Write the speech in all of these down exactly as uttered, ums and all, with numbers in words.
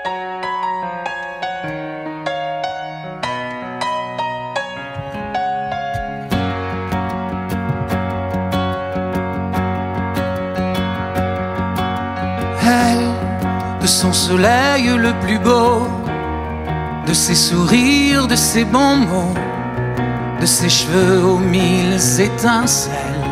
Elle, de son soleil le plus beau, de ses sourires, de ses bons mots, de ses cheveux aux mille étincelles.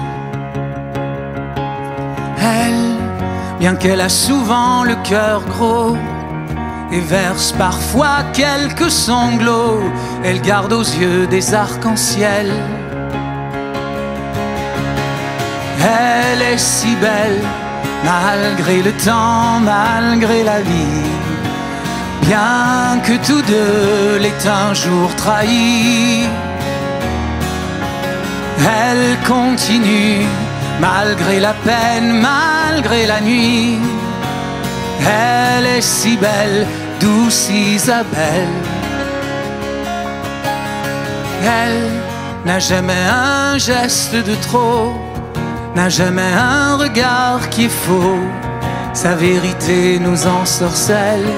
Elle, bien qu'elle a souvent le cœur gros et verse parfois quelques sanglots, elle garde aux yeux des arcs-en-ciel. Elle est si belle, malgré le temps, malgré la vie, bien que tous deux l'aient un jour trahi. Elle continue, malgré la peine, malgré la nuit. Elle est si belle, douce Isabelle. Elle n'a jamais un geste de trop, n'a jamais un regard qui est faux. Sa vérité nous ensorcelle.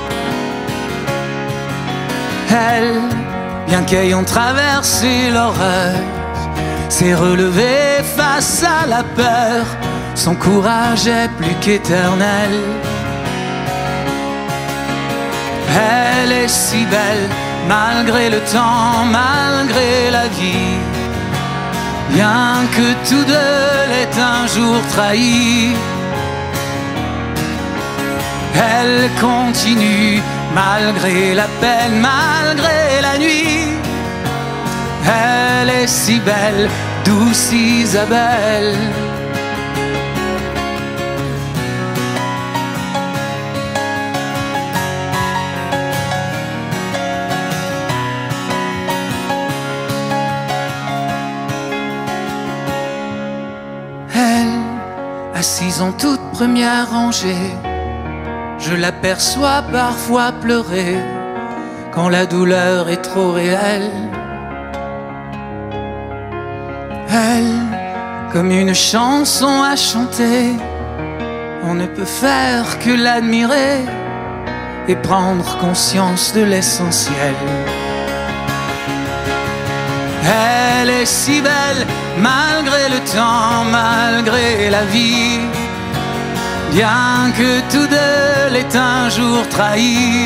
Elle, bien qu'ayant traversé l'horreur, s'est relevée face à la peur. Son courage est plus qu'éternel. Elle est si belle, malgré le temps, malgré la vie, bien que tous deux l'aient un jour trahi. Elle continue, malgré la peine, malgré la nuit. Elle est si belle, douce Isabelle. Elle, assise en toute première rangée, je l'aperçois parfois pleurer quand la douleur est trop réelle. Elle, comme une chanson à chanter, on ne peut faire que l'admirer et prendre conscience de l'essentiel. Elle est si belle, malgré le temps, malgré la vie, bien que tous deux l'aient un jour trahi.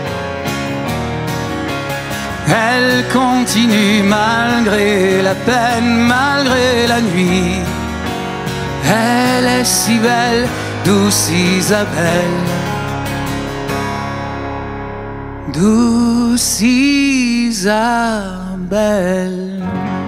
Elle continue, malgré la peine, malgré la nuit. Elle est si belle, douce Isabelle. Douce Isabelle.